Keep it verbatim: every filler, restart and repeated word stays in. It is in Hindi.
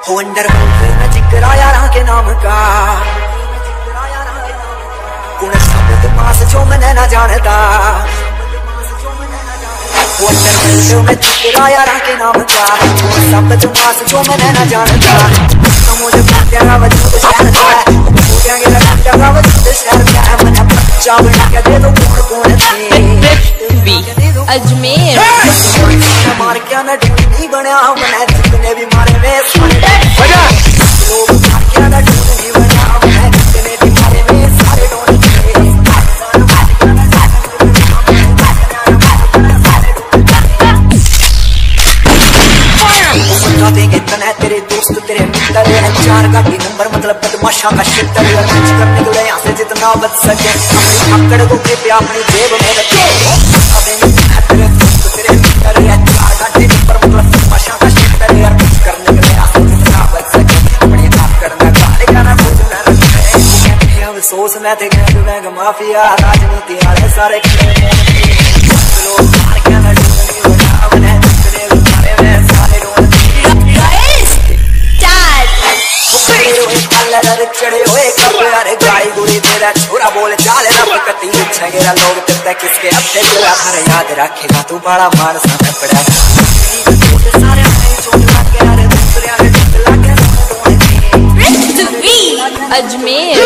अंडर में जिक्र यारा के नाम का कुण शब्द मास जो मैंने ना जानता। अंडर में जिक्र यारा के नाम का कुण शब्द मास जो मैंने ना जानता। मुझे तेरा वजूद शहर का है तेरा वजूद शहर का है। मैंने बच्चा बना के दे दो कौन कौन अजमेर मार क्या मैं ढूंढ नहीं बना मैं जितने भी मारे में सारे लोग मार क्या मैं ढूंढ नहीं बना मैं जितने भी मारे में सारे ढूंढ देंगे तना तेरे दोस्त तेरे मित्र है चार गाड़ी नंबर मतलब बदमाशा का शिटर कुछ करने के लिए यहाँ से जितना बच सके अपनी अकड़ को कृपया अपनी जेब में रखे। तेरे दोस्त तेरे मित्र है चार गाड़ी नंबर मतलब बदमाशा का शिटर कुछ करने के लिए यहाँ से जितना बच सके अपनी अकड़ में गाड़ी का ना कुछ न रखे। अफसोस मैं थे बैंक माफिया राजनीति वाले सारे लोग मार के ना चढ़े हुए अरे गाड़ी गुड़ी तेरा छोरा बोल चाले रब कती छगेरा लोग तेरे किसके हफ्ते तेरा हर याद रखेगा तू बड़ा मार समय पड़ा सारे चोट लग गया रे दूसरे आगे लग गया अजमेर।